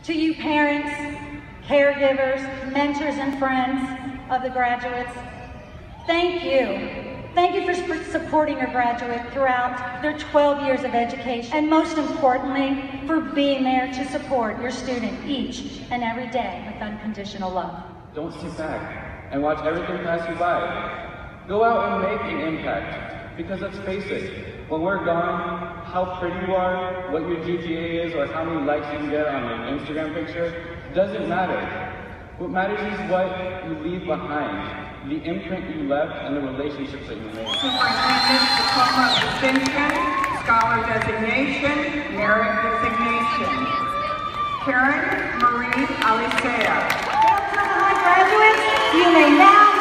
To you parents, caregivers, mentors, and friends of the graduates, thank you. Thank you for supporting your graduate throughout their 12 years of education, and most importantly, for being there to support your student each and every day with unconditional love. Don't sit back and watch everything pass you by. Go out and make an impact, because let's face it, when we're gone, how pretty you are, what your GPA is, or how many likes you can get on an Instagram picture, doesn't matter. What matters is what you leave behind, the imprint you left, and the relationships that you made. Superintendent, diploma of distinction, scholar designation, merit designation. Karen Marie Alicea. Deltona High graduates, you may now